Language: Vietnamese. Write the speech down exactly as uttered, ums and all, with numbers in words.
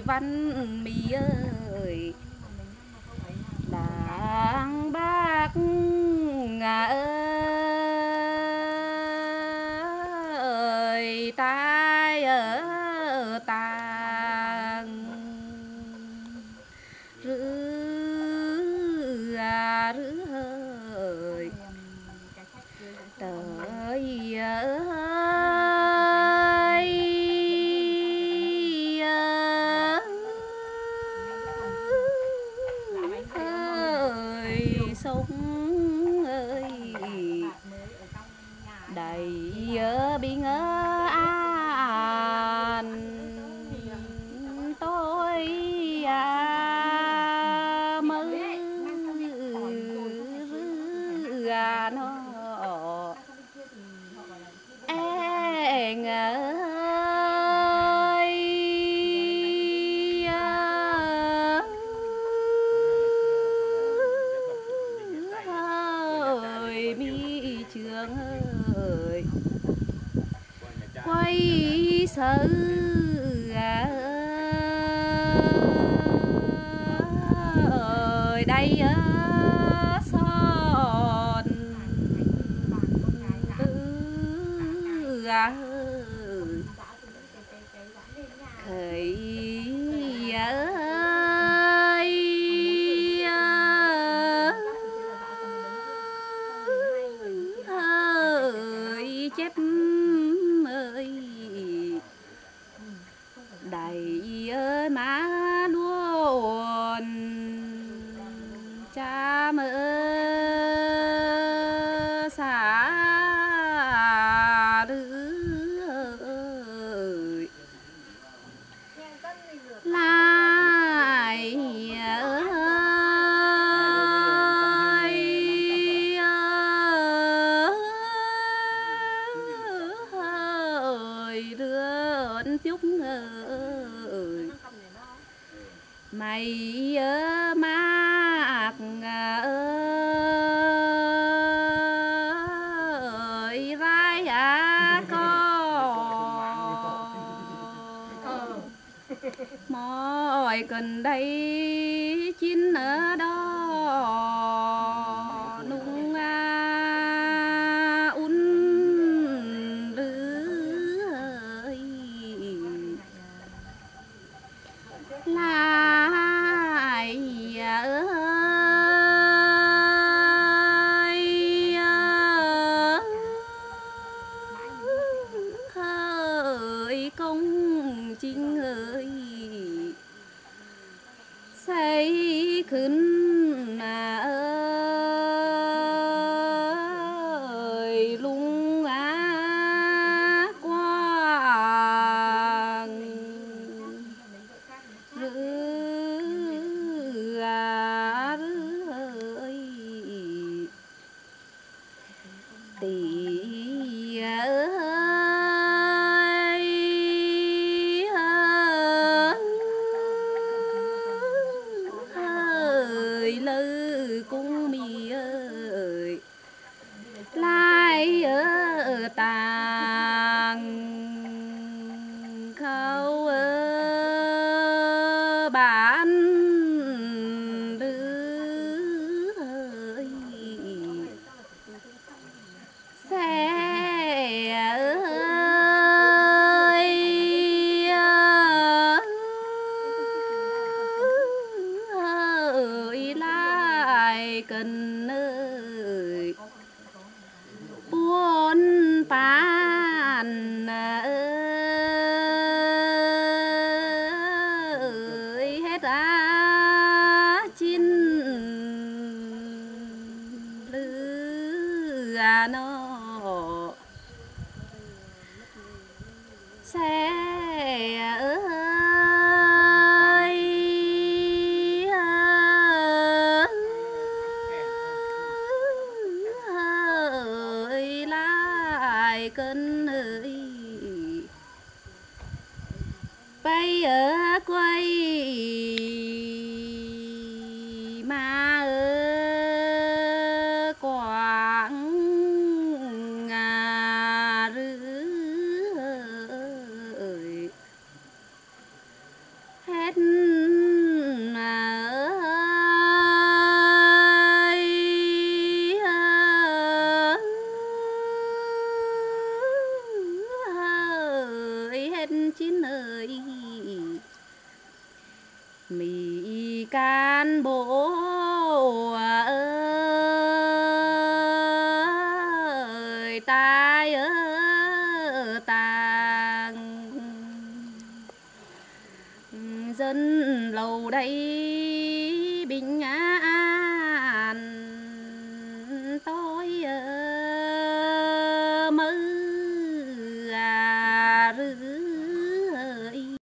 văn mì ơi đàng bác ngà ơi tai ở tàng rứ à rứ ơi trời ơi ơi sông ơi đầy ở biển an tôi à mơ à nó em ơi ơi mi trường ơi quay sự ơi đây son tư à khởi ơi ơi chép ơi đầy ơi má luôn cha mơ xa đứa ơi lại ơi lượn chúc ơi mày ơ mạc ơi rai à con mọi cần đây chín ở đó nung à un rứ ơi lại ơi ơi công chính ơi xây khấn mà ơi lung á quang rứ à rứ ơi tỷ ơi ơi lư cung mi ơi lai ở tàng khâu ơ bán rứ ơi xe ơi ơi lại cần ơi buôn bán ơi hết á chín lư à nó xe ơi ơi lại cơn ơi bay ở quay mà ở quảng ngà rứ ơi hết hết chín ơi mì can bộ ơi tai ơi tàng dân lầu đây